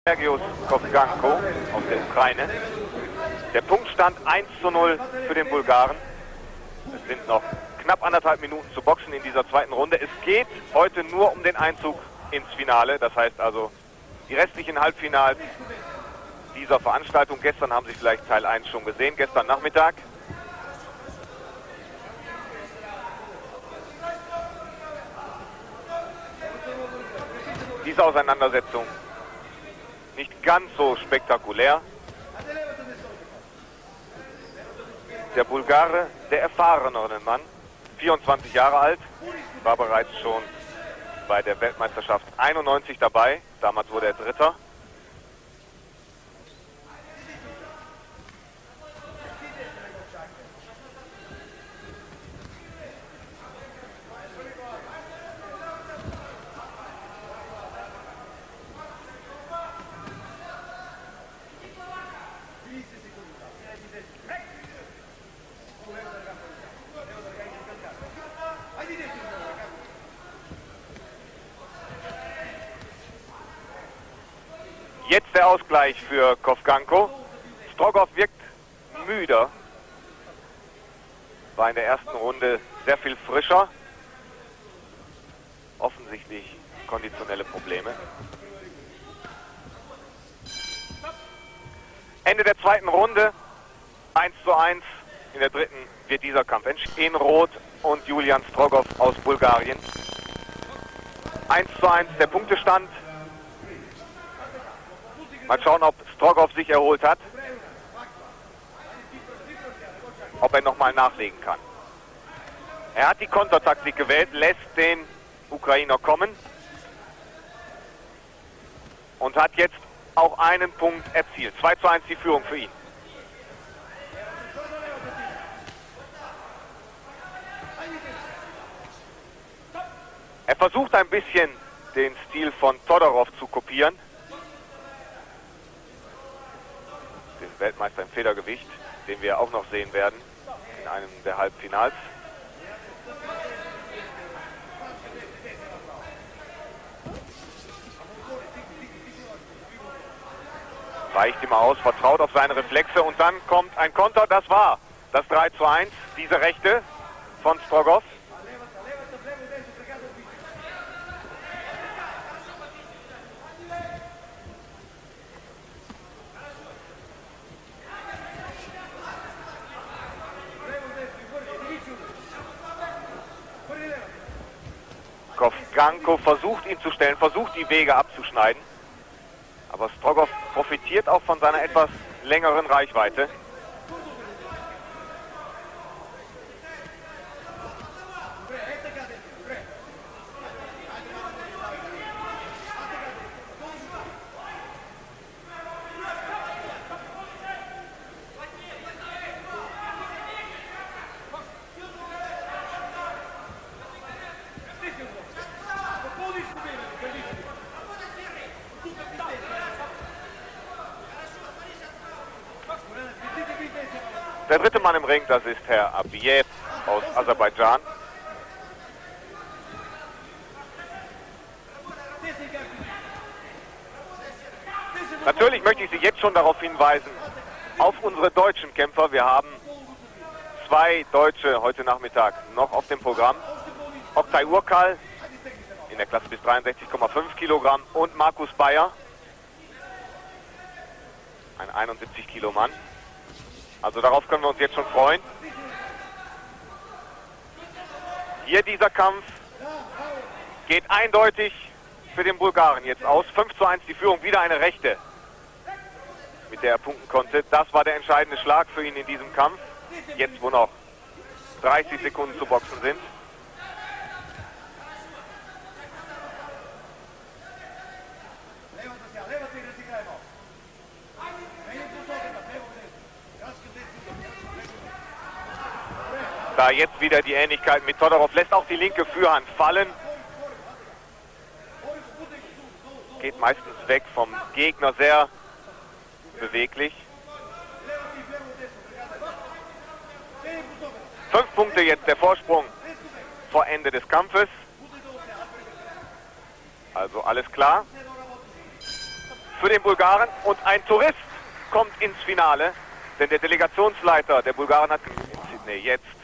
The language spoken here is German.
Sergius Kovganko aus der Ukraine. Der Punktstand 1:0 für den Bulgaren. Es sind noch knapp 1,5 Minuten zu boxen in dieser zweiten Runde. Es geht heute nur um den Einzug ins Finale. Das heißt also, die restlichen Halbfinals dieser Veranstaltung. Gestern haben Sie vielleicht Teil 1 schon gesehen, gestern Nachmittag. Diese Auseinandersetzung nicht ganz so spektakulär. Der Bulgare, der erfahrenere Mann, 24 Jahre alt, war bereits schon bei der Weltmeisterschaft 91 dabei. Damals wurde er Dritter. Jetzt der Ausgleich für Kovganko. Strogoff wirkt müder. War in der ersten Runde sehr viel frischer. Offensichtlich konditionelle Probleme. Ende der zweiten Runde. 1:1. In der dritten wird dieser Kampf entschieden. Roth und Julian Strogoff aus Bulgarien. 1:1 der Punktestand. Mal schauen, ob Strogoff sich erholt hat. Ob er nochmal nachlegen kann. Er hat die Kontertaktik gewählt, lässt den Ukrainer kommen. Und hat jetzt auch einen Punkt erzielt. 2:1 die Führung für ihn. Er versucht ein bisschen den Stil von Todorov zu kopieren. Den Weltmeister im Federgewicht, den wir auch noch sehen werden in einem der Halbfinals. Weicht immer aus, vertraut auf seine Reflexe und dann kommt ein Konter, das war das 3:1, diese Rechte von Strogoff. Kovganko versucht ihn zu stellen, versucht die Wege abzuschneiden. Aber Strogoff profitiert auch von seiner etwas längeren Reichweite. Der dritte Mann im Ring, das ist Herr Abiyev aus Aserbaidschan. Natürlich möchte ich Sie jetzt schon darauf hinweisen, auf unsere deutschen Kämpfer. Wir haben 2 Deutsche heute Nachmittag noch auf dem Programm. Oktay Urkal in der Klasse bis 63,5 Kilogramm und Markus Bayer, ein 71 Kilo Mann. Also darauf können wir uns jetzt schon freuen. Hier dieser Kampf geht eindeutig für den Bulgaren jetzt aus. 5:1 die Führung, wieder eine Rechte, mit der er punkten konnte. Das war der entscheidende Schlag für ihn in diesem Kampf. Jetzt, wo noch 30 Sekunden zu boxen sind. Da jetzt wieder die Ähnlichkeit mit Todorov, lässt auch die linke Fürhand fallen. Geht meistens weg vom Gegner, sehr beweglich. 5 Punkte jetzt der Vorsprung vor Ende des Kampfes. Also alles klar. für den Bulgaren und ein Tourist kommt ins Finale, denn der Delegationsleiter der Bulgaren hat... Nee, jetzt